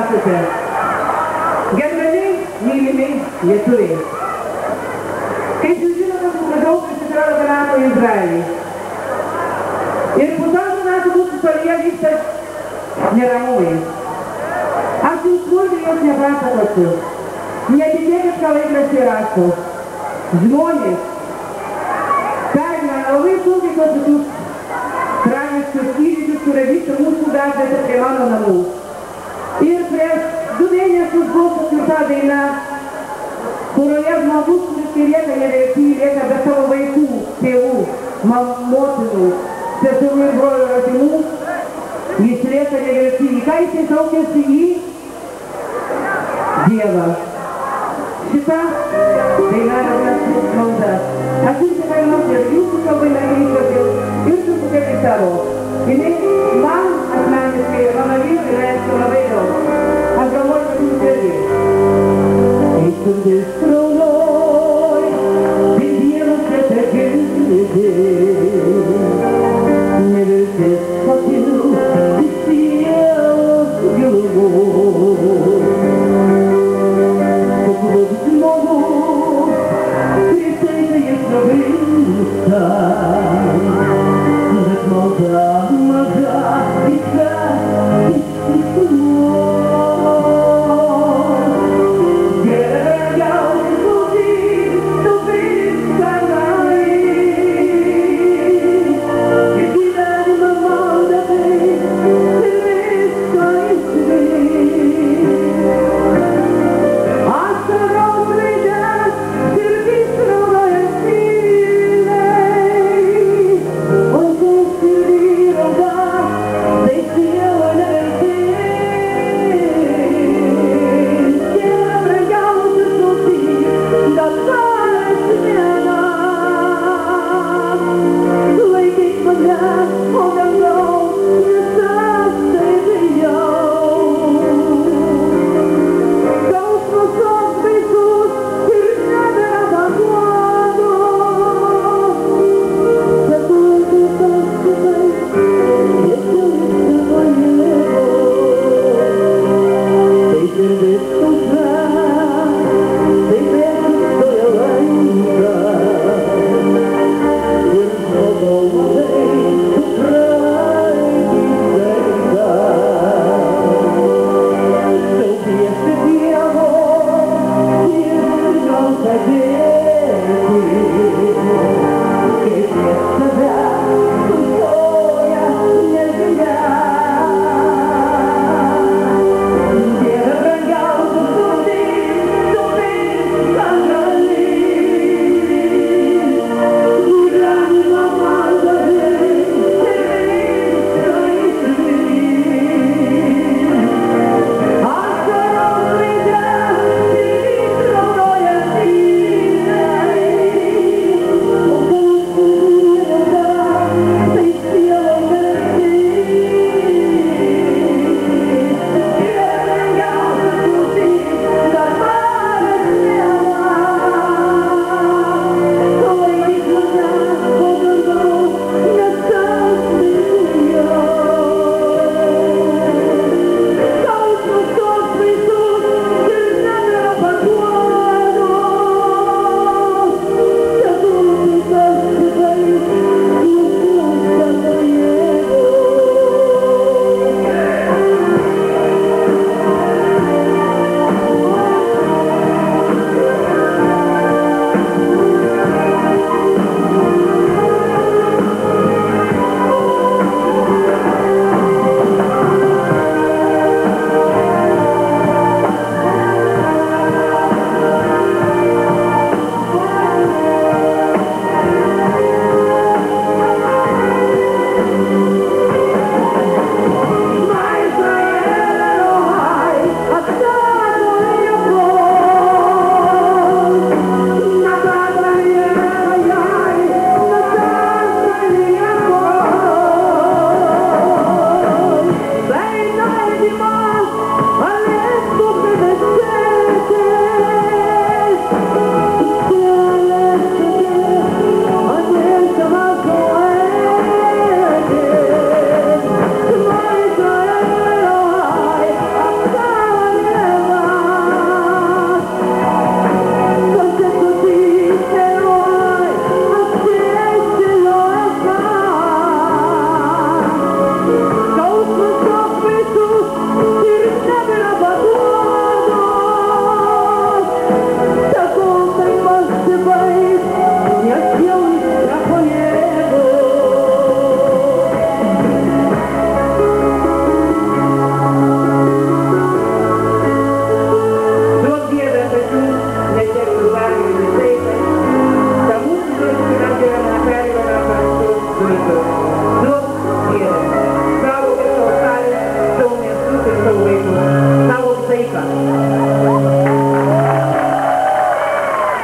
esate. Gerbiami, mylimi lietuviai. Kaip jūs žinote, suvažiavau prieš 14 metų į Izraelį. Ir pusantrų metų mūsų šalyje vyksta neramumai. Aš jums smulkiai jos nepasakosiu. Netikėkit, ką laikraščiai rašo. Žmonės pergyvena labai sunkiai tuos visus tragiškus įvykius, kurie vyksta mūsų gatvėse prie mano namų. Ir prieš 2 mėnesius buvo sukurta daina, kurioje žmogus, kuris lieka neverti, lieka be savo vaikų, tėvų, motinų, seserų ir brolių artimų, jis lieka neverti. Ką jis šaukėsi į Dievą. Šita daina yra malda. Aš jums tikrai ir jūsų kalbai negrįžčiau ir truputėlį savo. Jinai man asmeniškai ir mano vyrui reiškia labai daug. Aš galvoju, kad jums irgi. Širdis kraunoj, tai Dievas netegirdė. Neviltis pakil iš sielos gilumos. Žmogus, kristai jis nugrimsta.